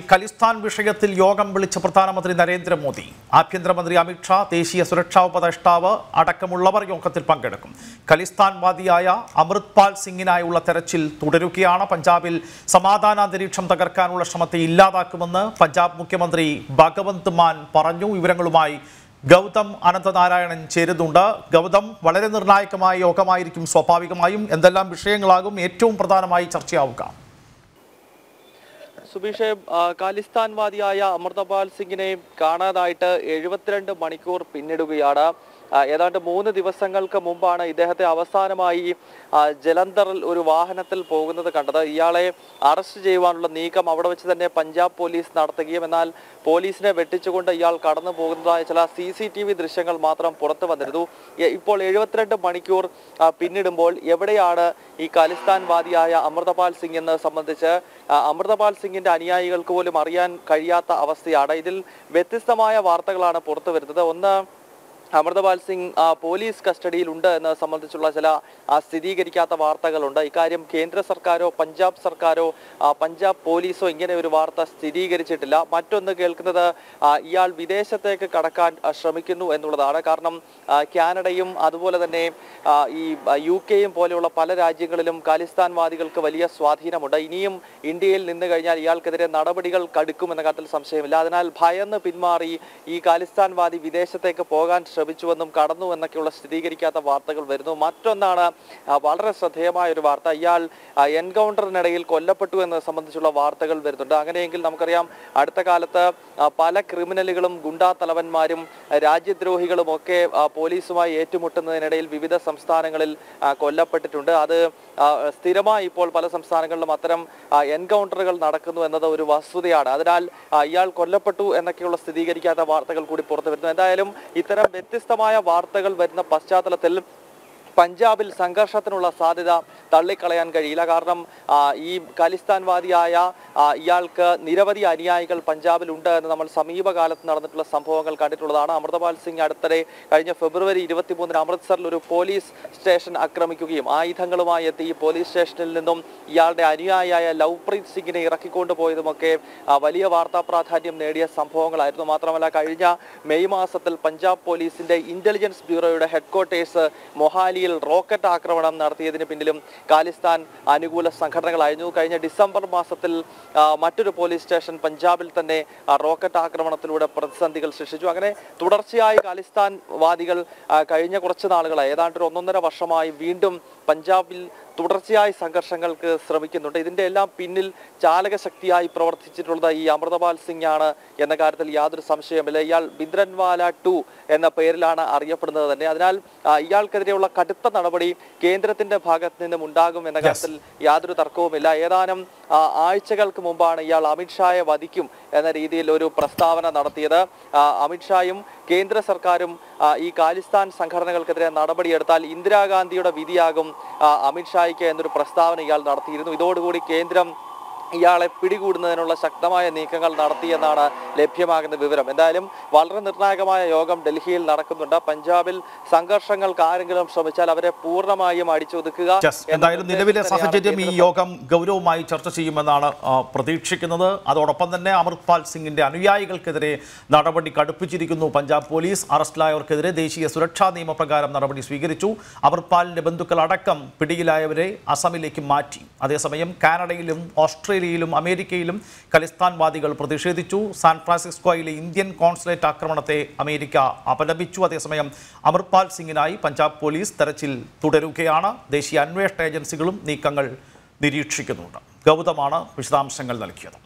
ഖലിസ്ഥാൻ വിഷയത്തിൽ യോഗം വിളിച്ച പ്രധാനമന്ത്രി നരേന്ദ്രമോദി, ആഭ്യന്തരമന്ത്രി അമിത്ഷാ, ദേശീയ സുരക്ഷാ ഉപദേഷ്ടാവ് അടക്കമുള്ളവർ യോഗത്തിൽ പങ്കെടുക്കും. ഖലിസ്ഥാൻവാദിയായ അമൃത്പാൽ സിംഗിനായുള്ള തെരച്ചിൽ തുടരുകയാണ്. പഞ്ചാബിൽ സമാധാനാന്തരീക്ഷം തകർക്കാനുള്ള ശ്രമത്തെ ഇല്ലാതാക്കുമെന്ന് പഞ്ചാബ് മുഖ്യമന്ത്രി ഭഗവന്ത് മാൻ പറഞ്ഞു. വിവരങ്ങളുമായി ഗൗതം അനന്തനാരായണൻ ചേരുന്നുണ്ട്. ഗൗതം, വളരെ നിർണായകമായ യോഗമായിരിക്കും സ്വാഭാവികമായും. എന്തെല്ലാം വിഷയങ്ങളാകും ഏറ്റവും പ്രധാനമായി ചർച്ചയാവുക? സുബീഷെ, ഖലിസ്ഥാൻവാദിയായ അമൃതപാൽ സിംഗിനെ കാണാതായിട്ട് 72 മണിക്കൂർ പിന്നിടുകയാണ്. ഏതാണ്ട് 3 ദിവസങ്ങൾക്ക് മുമ്പാണ് ഇദ്ദേഹത്തെ അവസാനമായി ജലന്ധറിൽ ഒരു വാഹനത്തിൽ പോകുന്നത് കണ്ടത്. ഇയാളെ അറസ്റ്റ് ചെയ്യുവാനുള്ള നീക്കം അവിടെ വെച്ച് തന്നെ പഞ്ചാബ് പോലീസ് നടത്തുകയും എന്നാൽ പോലീസിനെ വെട്ടിച്ചുകൊണ്ട് ഇയാൾ കടന്നു പോകുന്നതായ ചില CCTV ദൃശ്യങ്ങൾ മാത്രം പുറത്തു വന്നിരുന്നു. ഇപ്പോൾ 72 മണിക്കൂർ പിന്നിടുമ്പോൾ എവിടെയാണ് ഈ ഖലിസ്ഥാൻവാദിയായ അമൃതപാൽ സിംഗ് എന്ന് സംബന്ധിച്ച് അമൃതപാൽ സിംഗിന്റെ അനുയായികൾക്ക് പോലും അറിയാൻ കഴിയാത്ത അവസ്ഥയാണ്. ഇതിൽ വ്യത്യസ്തമായ വാർത്തകളാണ് പുറത്തു വരുന്നത്. ഒന്ന്, അമൃതപാൽ സിംഗ് പോലീസ് കസ്റ്റഡിയിലുണ്ട് എന്നത് സംബന്ധിച്ചുള്ള ചില സ്ഥിരീകരിക്കാത്ത വാർത്തകളുണ്ട്. ഇക്കാര്യം കേന്ദ്ര സർക്കാരോ പഞ്ചാബ് സർക്കാരോ പഞ്ചാബ് പോലീസോ ഇങ്ങനെ ഒരു വാർത്ത സ്ഥിരീകരിച്ചിട്ടില്ല. മറ്റൊന്ന് കേൾക്കുന്നത് ഇയാൾ വിദേശത്തേക്ക് കടക്കാൻ ശ്രമിക്കുന്നു എന്നുള്ളതാണ്. കാരണം കാനഡയും അതുപോലെ തന്നെ ഈ UK പോലെയുള്ള പല രാജ്യങ്ങളിലും ഖലിസ്ഥാൻവാദികൾക്ക് വലിയ സ്വാധീനമുണ്ട്. ഇനിയും ഇന്ത്യയിൽ നിന്ന് കഴിഞ്ഞാൽ ഇയാൾക്കെതിരെ നടപടികൾ കടുക്കുമെന്ന കാര്യത്തിൽ സംശയമില്ല. അതിനാൽ ഭയന്ന് പിന്മാറി ഈ ഖലിസ്ഥാൻവാദി വിദേശത്തേക്ക് പോകാൻ ശ്രമിച്ചുവെന്നും കടന്നു എന്നൊക്കെയുള്ള സ്ഥിരീകരിക്കാത്ത വാർത്തകൾ വരുന്നു. മറ്റൊന്നാണ് വളരെ ശ്രദ്ധേയമായ ഒരു വാർത്ത, ഇയാൾ എൻകൗണ്ടറിനിടയിൽ കൊല്ലപ്പെട്ടു എന്നത് സംബന്ധിച്ചുള്ള വാർത്തകൾ വരുന്നുണ്ട്. അങ്ങനെയെങ്കിൽ നമുക്കറിയാം അടുത്ത കാലത്ത് പല ക്രിമിനലുകളും ഗുണ്ടാ തലവന്മാരും രാജ്യദ്രോഹികളും ഒക്കെ പോലീസുമായി ഏറ്റുമുട്ടുന്നതിനിടയിൽ വിവിധ സംസ്ഥാനങ്ങളിൽ കൊല്ലപ്പെട്ടിട്ടുണ്ട്. അത് സ്ഥിരമായി ഇപ്പോൾ പല സംസ്ഥാനങ്ങളിലും അത്തരം എൻകൗണ്ടറുകൾ നടക്കുന്നു എന്നത് ഒരു വസ്തുതയാണ്. അതിനാൽ ഇയാൾ കൊല്ലപ്പെട്ടു എന്നൊക്കെയുള്ള സ്ഥിരീകരിക്കാത്ത വാർത്തകൾ കൂടി പുറത്തു വരുന്നു. എന്തായാലും ഇത്തരം വ്യത്യസ്തമായ വാർത്തകൾ വരുന്ന പശ്ചാത്തലത്തിൽ പഞ്ചാബിൽ സംഘർഷത്തിനുള്ള സാധ്യത തള്ളിക്കളയാൻ കഴിയില്ല. കാരണം ഈ ഖലിസ്ഥാൻവാദിയായ ഇയാൾക്ക് നിരവധി അനുയായികൾ പഞ്ചാബിലുണ്ട് എന്ന് നമ്മൾ സമീപകാലത്ത് നടന്നിട്ടുള്ള സംഭവങ്ങൾ കണ്ടിട്ടുള്ളതാണ്. അമൃതപാൽ സിംഗ് അടുത്തിടെ കഴിഞ്ഞ ഫെബ്രുവരി 23 അമൃത്സറിൽ ഒരു പോലീസ് സ്റ്റേഷൻ ആക്രമിക്കുകയും ആയുധങ്ങളുമായി എത്തി ഈ പോലീസ് സ്റ്റേഷനിൽ നിന്നും ഇയാളുടെ അനുയായിയായ ലവ്പ്രീത് സിംഗിനെ ഇറക്കിക്കൊണ്ടുപോയതുമൊക്കെ വലിയ വാർത്താ പ്രാധാന്യം നേടിയ സംഭവങ്ങളായിരുന്നു. മാത്രമല്ല കഴിഞ്ഞ മെയ് മാസത്തിൽ പഞ്ചാബ് പോലീസിന്റെ ഇന്റലിജൻസ് ബ്യൂറോയുടെ ഹെഡ്ക്വാർട്ടേഴ്സ് മൊഹാലി റോക്കറ്റ് ആക്രമണം നടത്തിയതിന് പിന്നിലും ഖലിസ്ഥാൻ അനുകൂല സംഘടനകളായിരുന്നു. കഴിഞ്ഞ ഡിസംബർ മാസത്തിൽ മറ്റൊരു പോലീസ് സ്റ്റേഷൻ പഞ്ചാബിൽ തന്നെ റോക്കറ്റ് ആക്രമണത്തിലൂടെ പ്രതിസന്ധികൾ സൃഷ്ടിച്ചു. അങ്ങനെ തുടർച്ചയായി ഖലിസ്ഥാൻ വാദികൾ കഴിഞ്ഞ കുറച്ച് നാളുകളായി ഏതാണ്ട് 1.5 വർഷമായി വീണ്ടും പഞ്ചാബിൽ തുടർച്ചയായി സംഘർഷങ്ങൾക്ക് ശ്രമിക്കുന്നുണ്ട്. ഇതിന്റെ എല്ലാം പിന്നിൽ ചാലകശക്തിയായി പ്രവർത്തിച്ചിട്ടുള്ളത് ഈ അമൃതപാൽ സിംഗ് ആണ് എന്ന കാര്യത്തിൽ യാതൊരു സംശയമില്ല. ഇയാൾ ഭിന്ദ്രൻവാല 2 എന്ന പേരിലാണ് അറിയപ്പെടുന്നത് തന്നെ. അതിനാൽ ഇയാൾക്കെതിരെയുള്ള കടുത്ത നടപടി കേന്ദ്രത്തിന്റെ ഭാഗത്ത് നിന്നും ഉണ്ടാകും എന്ന കാര്യത്തിൽ യാതൊരു തർക്കവുമില്ല. ഏതാനും ആഴ്ചകൾക്ക് മുമ്പാണ് ഇയാൾ അമിത്ഷായെ വധിക്കും എന്ന രീതിയിൽ ഒരു പ്രസ്താവന നടത്തിയത്. അമിത്ഷായും കേന്ദ്ര സർക്കാരും ഈ ഖലിസ്ഥാൻ സംഘടനകൾക്കെതിരെ നടപടിയെടുത്താൽ ഇന്ദിരാഗാന്ധിയുടെ വിധിയാകും അമിത്ഷായ്ക്ക് എന്നൊരു പ്രസ്താവന ഇയാൾ നടത്തിയിരുന്നു. ഇതോടുകൂടി കേന്ദ്രം ഇയാളെ പിടികൂടുന്നതിനുള്ള ശക്തമായ നീക്കങ്ങൾ നടത്തിയെന്നാണ് ലഭ്യമാകുന്ന വിവരം. എന്തായാലും വളരെ നിർണായകമായ യോഗം ഡൽഹിയിൽ നടക്കുന്നുണ്ട്. പഞ്ചാബിൽ സംഘർഷങ്ങൾക്ക് ആരെങ്കിലും ശ്രമിച്ചാൽ അവരെ പൂർണ്ണമായും അടിച്ചൊതുക്കുക. എന്തായാലും നിലവിലെ സാഹചര്യം ഈ യോഗം ഗൗരവമായി ചർച്ച ചെയ്യുമെന്നാണ് പ്രതീക്ഷിക്കുന്നത്. അതോടൊപ്പം തന്നെ അമൃത്പാൽ സിംഗിന്റെ അനുയായികൾക്കെതിരെ നടപടി കടുപ്പിച്ചിരിക്കുന്നു പഞ്ചാബ് പോലീസ്. അറസ്റ്റിലായവർക്കെതിരെ ദേശീയ സുരക്ഷാ നിയമപ്രകാരം നടപടി സ്വീകരിച്ചു. അമൃത്പാലിന്റെ ബന്ധുക്കൾ അടക്കം പിടിയിലായവരെ അസമിലേക്ക് മാറ്റി. അതേസമയം കാനഡയിലും ഓസ്ട്രേലിയയിലും അമേരിക്കയിലും ഖലിസ്ഥാൻവാദികൾ പ്രതിഷേധിച്ചു. സാൻ ഫ്രാൻസിസ്കോയിലെ ഇന്ത്യൻ കോൺസുലേറ്റ് ആക്രമണത്തെ അമേരിക്ക അപലപിച്ചു. അതേസമയം അമൃത്പാൽ സിംഗിനായി പഞ്ചാബ് പോലീസ് തെരച്ചിൽ തുടരുകയാണ്. ദേശീയ അന്വേഷണ ഏജൻസികളും നീക്കങ്ങൾ നിരീക്ഷിക്കുന്നുണ്ട്. ഗൗതമാണ് വിശദാംശങ്ങൾ നൽകിയത്.